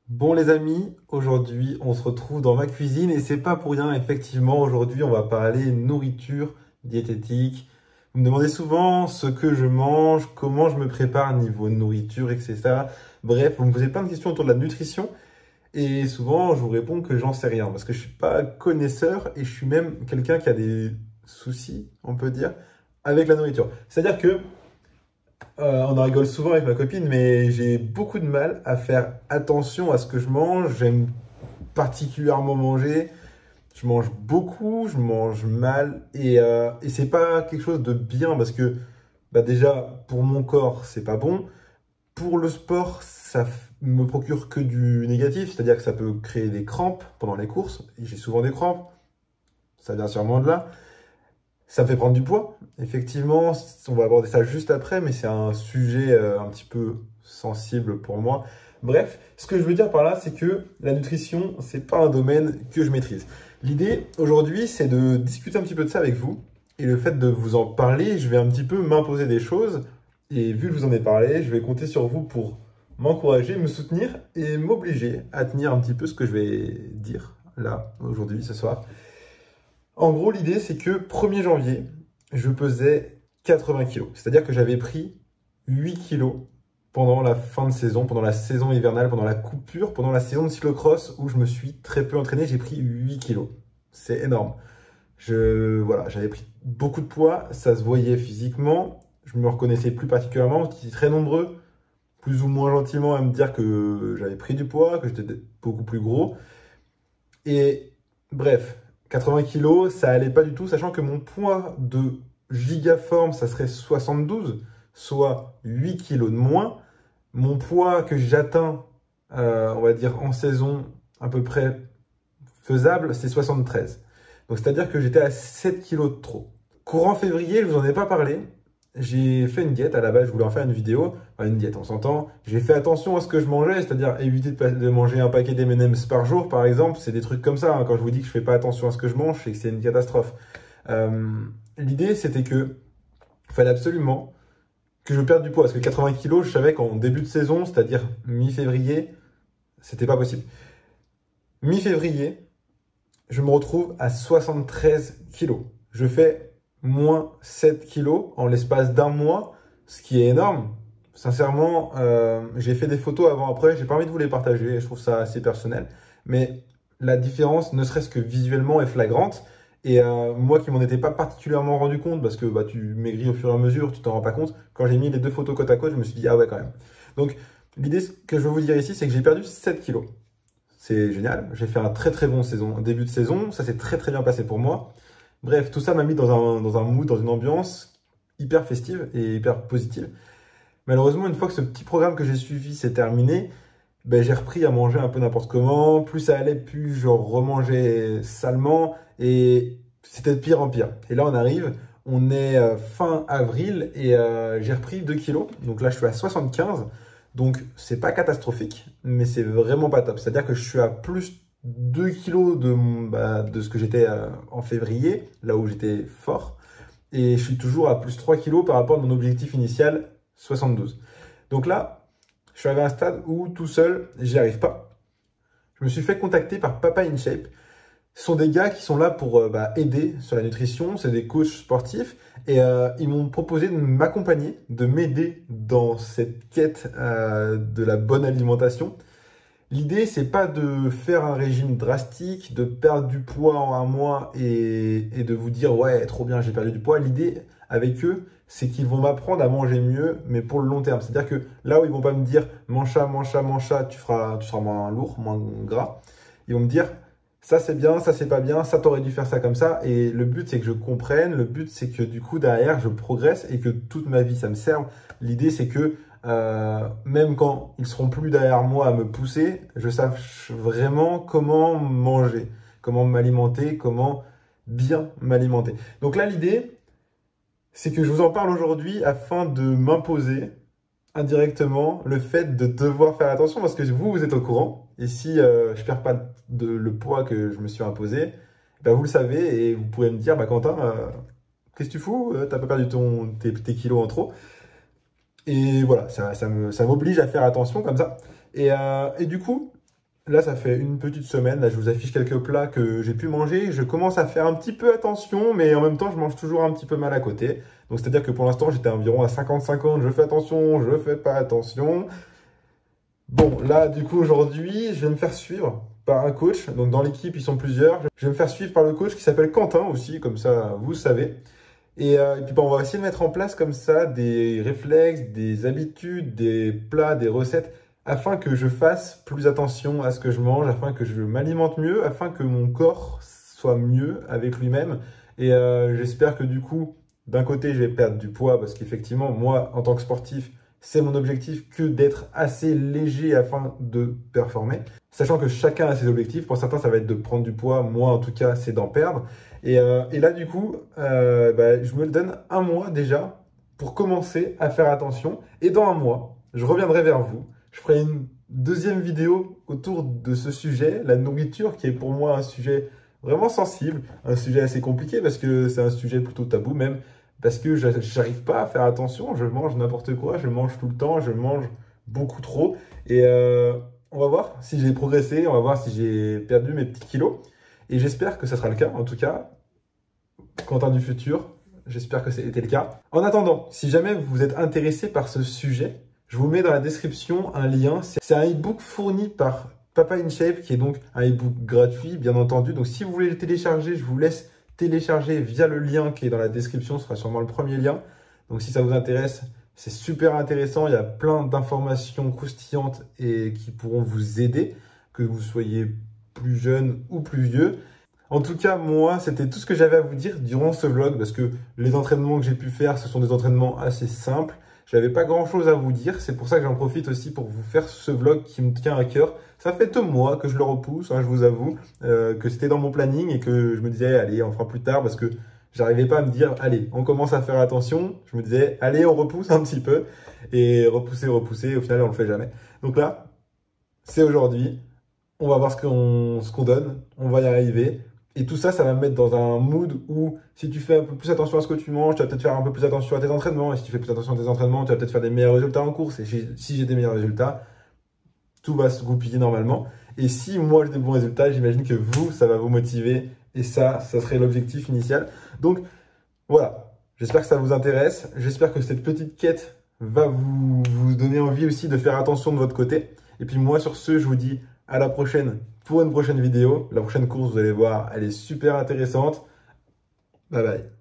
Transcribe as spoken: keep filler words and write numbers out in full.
Bon les amis, aujourd'hui on se retrouve dans ma cuisine et c'est pas pour rien, effectivement aujourd'hui on va parler nourriture, diététique. Vous me demandez souvent ce que je mange, comment je me prépare niveau nourriture, et cetera. Bref, vous me posez plein de questions autour de la nutrition et souvent je vous réponds que j'en sais rien parce que je suis pas connaisseur et je suis même quelqu'un qui a des soucis, on peut dire, avec la nourriture. C'est-à-dire que Euh, on en rigole souvent avec ma copine, mais j'ai beaucoup de mal à faire attention à ce que je mange. J'aime particulièrement manger. Je mange beaucoup, je mange mal. Et, euh, et c'est pas quelque chose de bien parce que bah déjà, pour mon corps, c'est pas bon. Pour le sport, ça f- me procure que du négatif, c'est-à-dire que ça peut créer des crampes pendant les courses. Et j'ai souvent des crampes, ça vient sûrement de là. Ça me fait prendre du poids. Effectivement, on va aborder ça juste après, mais c'est un sujet euh, un petit peu sensible pour moi. Bref, ce que je veux dire par là, c'est que la nutrition, c'est pas un domaine que je maîtrise. L'idée aujourd'hui, c'est de discuter un petit peu de ça avec vous. Et le fait de vous en parler, je vais un petit peu m'imposer des choses. Et vu que je vous en ai parlé, je vais compter sur vous pour m'encourager, me soutenir et m'obliger à tenir un petit peu ce que je vais dire là, aujourd'hui, ce soir. En gros, l'idée, c'est que premier janvier, je pesais quatre-vingts kilos. C'est-à-dire que j'avais pris huit kilos pendant la fin de saison, pendant la saison hivernale, pendant la coupure, pendant la saison de cyclocross où je me suis très peu entraîné, j'ai pris huit kilos. C'est énorme. Je, voilà, j'avais pris beaucoup de poids, ça se voyait physiquement, je me reconnaissais plus particulièrement, vous étiez très nombreux, plus ou moins gentiment à me dire que j'avais pris du poids, que j'étais beaucoup plus gros. Et bref, quatre-vingts kilos, ça allait pas du tout, sachant que mon poids de gigaforme, ça serait soixante-douze, soit huit kilos de moins. Mon poids que j'atteins, euh, on va dire en saison, à peu près faisable, c'est soixante-treize. Donc c'est-à-dire que j'étais à sept kilos de trop. Courant février, je vous en ai pas parlé. J'ai fait une diète, à la base je voulais en faire une vidéo, enfin une diète on s'entend. J'ai fait attention à ce que je mangeais, c'est-à-dire éviter de, pas- de manger un paquet d'M and M's par jour par exemple, c'est des trucs comme ça, hein. Quand je vous dis que je fais pas attention à ce que je mange, c'est que c'est une catastrophe. Euh, L'idée c'était que il fallait absolument que je perde du poids, parce que quatre-vingts kilos, je savais qu'en début de saison, c'est-à-dire mi-février, c'était pas possible. Mi-février, je me retrouve à soixante-treize kilos. Je fais moins sept kilos en l'espace d'un mois, ce qui est énorme. Sincèrement, euh, j'ai fait des photos avant-après, j'ai pas envie de vous les partager, je trouve ça assez personnel. Mais la différence, ne serait-ce que visuellement, est flagrante. Et euh, moi qui m'en étais pas particulièrement rendu compte, parce que bah, tu maigris au fur et à mesure, tu t'en rends pas compte, quand j'ai mis les deux photos côte à côte, je me suis dit, ah ouais quand même. Donc l'idée que je veux vous dire ici, c'est que j'ai perdu sept kilos. C'est génial. J'ai fait un très très bon saison, début de saison. Ça s'est très très bien passé pour moi. Bref, tout ça m'a mis dans un, dans un mood, dans une ambiance hyper festive et hyper positive. Malheureusement, une fois que ce petit programme que j'ai suivi s'est terminé, ben, j'ai repris à manger un peu n'importe comment. Plus ça allait, plus je remangeais salement. Et c'était de pire en pire. Et là, on arrive, on est euh, fin avril et euh, j'ai repris deux kilos. Donc là, je suis à soixante-quinze. Donc, c'est pas catastrophique, mais c'est vraiment pas top. C'est-à-dire que je suis à plus deux kilos de, mon- bah, de ce que j'étais euh, en février, là où j'étais fort. Et je suis toujours à plus trois kilos par rapport à mon objectif initial, soixante-douze. Donc là, je suis arrivé à un stade où tout seul, j'y arrive pas. Je me suis fait contacter par Papa In Shape. Ce sont des gars qui sont là pour euh, bah, aider sur la nutrition, c'est des coachs sportifs et euh, ils m'ont proposé de m'accompagner, de m'aider dans cette quête euh, de la bonne alimentation. L'idée, c'est pas de faire un régime drastique, de perdre du poids en un mois et, et de vous dire ouais, trop bien, j'ai perdu du poids. L'idée avec eux, c'est qu'ils vont m'apprendre à manger mieux, mais pour le long terme. C'est-à-dire que là où ils vont pas me dire mange ça, mange ça, mange ça, tu feras, tu seras moins lourd, moins gras, ils vont me dire ça c'est bien, ça c'est pas bien, ça t'aurais dû faire ça comme ça. Et le but c'est que je comprenne, le but c'est que du coup derrière je progresse et que toute ma vie ça me serve. L'idée c'est que euh, même quand ils seront plus derrière moi à me pousser, je sache vraiment comment manger, comment m'alimenter, comment bien m'alimenter. Donc là l'idée c'est que je vous en parle aujourd'hui afin de m'imposer indirectement le fait de devoir faire attention parce que vous, vous êtes au courant. Et si euh, je perds pas de, le poids que je me suis imposé, bah, vous le savez et vous pourrez me dire, bah, Quentin, euh, qu'est-ce que tu fous? Euh, T'as pas perdu ton, tes, tes kilos en trop. Et voilà, ça, ça me, ça m'oblige à faire attention comme ça. Et, euh, et du coup, Là, ça fait une petite semaine. Là, je vous affiche quelques plats que j'ai pu manger. Je commence à faire un petit peu attention, mais en même temps, je mange toujours un petit peu mal à côté. Donc, c'est-à-dire que pour l'instant, j'étais environ à cinquante cinquante. Je fais attention, je fais pas attention. Bon, là, du coup, aujourd'hui, je vais me faire suivre par un coach. Donc, dans l'équipe, ils sont plusieurs. Je vais me faire suivre par le coach qui s'appelle Quentin aussi, comme ça, vous savez. Et, euh, et puis, bon, on va essayer de mettre en place comme ça des réflexes, des habitudes, des plats, des recettes, afin que je fasse plus attention à ce que je mange, afin que je m'alimente mieux, afin que mon corps soit mieux avec lui-même. Et euh, j'espère que du coup, d'un côté, je vais perdre du poids, parce qu'effectivement, moi, en tant que sportif, c'est mon objectif que d'être assez léger afin de performer. Sachant que chacun a ses objectifs. Pour certains, ça va être de prendre du poids. Moi, en tout cas, c'est d'en perdre. Et, euh, et là, du coup, euh, bah, je me donne un mois déjà pour commencer à faire attention. Et dans un mois, je reviendrai vers vous. Je ferai une deuxième vidéo autour de ce sujet, la nourriture, qui est pour moi un sujet vraiment sensible, un sujet assez compliqué parce que c'est un sujet plutôt tabou même, parce que je n'arrive pas à faire attention, je mange n'importe quoi, je mange tout le temps, je mange beaucoup trop. Et euh, on va voir si j'ai progressé, on va voir si j'ai perdu mes petits kilos. Et j'espère que ça sera le cas, en tout cas, Quentin du futur, j'espère que c'était le cas. En attendant, si jamais vous êtes intéressé par ce sujet, je vous mets dans la description un lien. C'est un e-book fourni par Papa in Shape, qui est donc un e-book gratuit, bien entendu. Donc, si vous voulez le télécharger, je vous laisse télécharger via le lien qui est dans la description. Ce sera sûrement le premier lien. Donc, si ça vous intéresse, c'est super intéressant. Il y a plein d'informations croustillantes et qui pourront vous aider, que vous soyez plus jeune ou plus vieux. En tout cas, moi, c'était tout ce que j'avais à vous dire durant ce vlog, parce que les entraînements que j'ai pu faire, ce sont des entraînements assez simples. Je n'avais pas grand chose à vous dire, c'est pour ça que j'en profite aussi pour vous faire ce vlog qui me tient à cœur. Ça fait deux mois que je le repousse, hein, je vous avoue, euh, que c'était dans mon planning et que je me disais, allez, on fera plus tard, parce que j'arrivais pas à me dire, allez, on commence à faire attention. Je me disais, allez, on repousse un petit peu, et repousser, repousser, au final, on le fait jamais. Donc là, c'est aujourd'hui, on va voir ce qu'on ce qu'on donne, on va y arriver. Et tout ça, ça va me mettre dans un mood où si tu fais un peu plus attention à ce que tu manges, tu vas peut-être faire un peu plus attention à tes entraînements. Et si tu fais plus attention à tes entraînements, tu vas peut-être faire des meilleurs résultats en course. Et si j'ai des meilleurs résultats, tout va se goupiller normalement. Et si moi j'ai des bons résultats, j'imagine que vous, ça va vous motiver. Et ça, ça serait l'objectif initial. Donc voilà, j'espère que ça vous intéresse. J'espère que cette petite quête va vous, vous donner envie aussi de faire attention de votre côté. Et puis moi, sur ce, je vous dis à la prochaine pour une prochaine vidéo. La prochaine course, vous allez voir, elle est super intéressante. Bye bye.